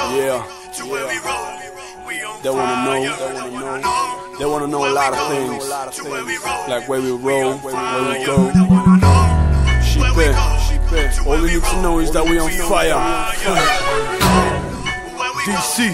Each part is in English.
Yeah. They wanna know. They wanna know a lot of things, like where we roll, where we go. Shit, all we need to know is that we on fire. DC,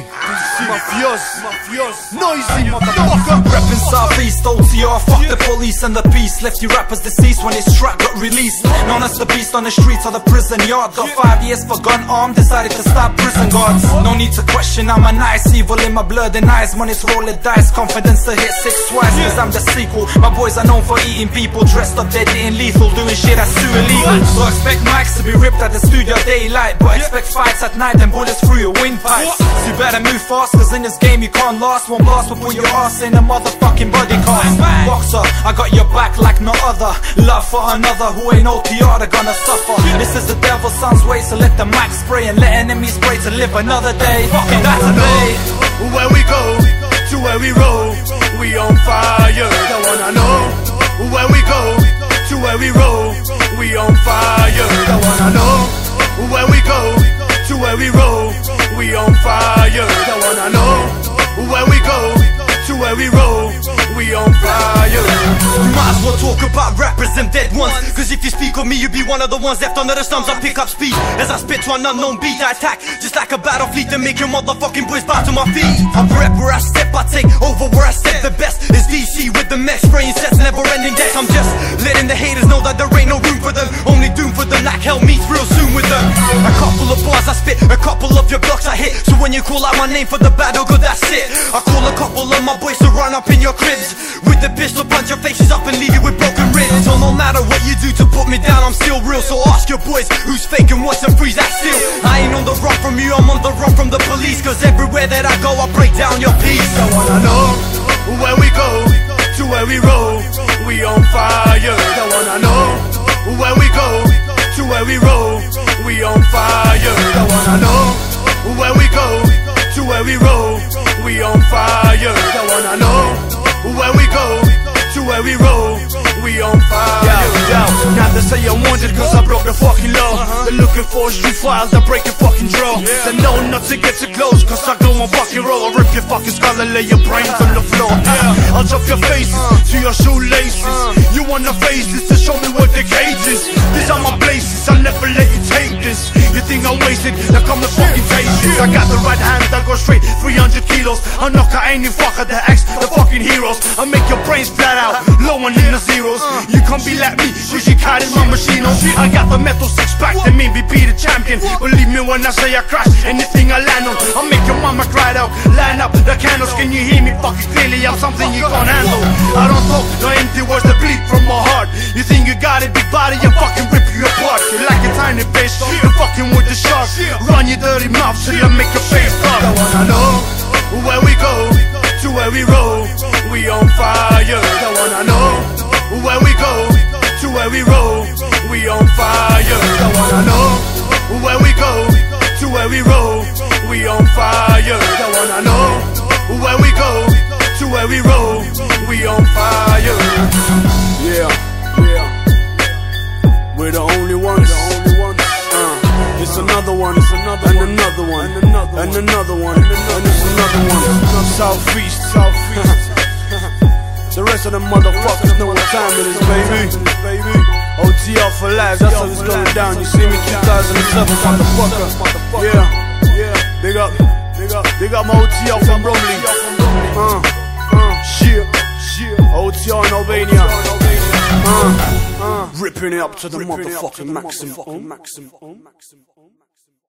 Mafioso, noisy motherfucker. Reppin' Southeast, OTR, fuck the police and the beast. Left you rappers deceased when his track got released. Known as the beast on the streets of the prison yard. Got 5 years for gun arm, decided to stop prison guards. No need to question, I'm a nice evil in my blood and eyes. Money's rolling dice, confidence to hit 6 twice. Cause I'm the sequel, my boys are known for eating people. Dressed up dead, eating lethal, doing shit that's too illegal. So expect mics to be ripped at the studio daylight, but expect fights at night and bullets through your windpipes. So you better move fast, cause in this game you can't last. One blast will put your ass in a motherfucking body cast. Boxer, I got your back like no other. Love for another who ain't OTR, they're gonna suffer. This is the devil's son's way, so let the mic spray and let enemies pray to live another day. Fucking that's a day. Where we go, to where we roll, we on fire. They wanna know. Where we go, to where we roll, we on fire. They wanna know. Where we go, to where we roll, we on fire. They wanna know. Where we go, to where we roll, we on fire. You might as well talk about rappers and dead ones, cause if you speak of me, you be one of the ones left under the stumps. I pick up speed as I spit to an unknown beat. I attack just like a battle fleet to make your motherfucking boys bow to my feet. I rep where I step, I take over where I step. The best is DC with the mess, spraying sets, never ending decks. I'm just letting the haters know that there ain't no room for them. Only doom for them, like hell meets real soon with them. A couple of bars I spit, a couple of your blocks I hit. So when you call out my name for the battle, good, that's it. I call a couple of my boys to run up in your cribs with the pistol, punch your faces up and leave you with broken ribs. So no matter what you do to put me down, I'm still real. So ask your boys who's fake and what's and freeze that still. I ain't on the run from you, I'm on the run from the police. Cause everywhere that I go, I break down your peace. I wanna know where we go, to where we roll, we on fire. They wanna know where we go, to where we roll, we on fire. They wanna know where we go, to where we roll, we on fire. They wanna know where we go, to where we roll, we on fire. Now they say I'm wanted cause I broke the fucking law. They're looking for street files that break your fucking jaw. They know not to get too close cause I go on fucking roll. I'll rip your fucking skull and lay your brains on the floor. I'll chop your faces to your shoelaces. You wanna face this to show me what the gauge is. These are my places, I'll never let you take this. You think I wasted, now come and fucking taste it. I got the right hand that goes straight 300 kilos. I'll knock out any fucker that acts the fucking heroes. I'll make your brains flat out, low and in the zeros. You can't be like me, cause you can't in my machine. I got the metal 6-pack, that mean we be the champion. Believe me when I say I crash, anything I land on, I'll make your mama cry out. Line up the candles, can you hear me fucking clearly? I'm something you can't handle. I don't talk, no empty words that bleed from my heart. You think you got a big body, I fucking rip you apart. You like a tiny fish, you're fucking with the shark. Run your dirty mouth till you make your face pop. I wanna know where we go, to where we roll, we on fire. I wanna know where we go, to where we roll, we on fire. I wanna know where we go, to where we roll, we on fire. I wanna know where we go, to where we roll, we on fire. Yeah, we're the only ones. It's another one, it's another and another one, and another one, and it's another one. Southeast. The rest of them motherfuckers know what time it is, baby. OTR for life, that's how it's going down. You see me 2007, motherfucker. Yeah. Big up my OTR from Bromley. Shit. OTR in Albania. Ripping it up to the motherfucking maximum.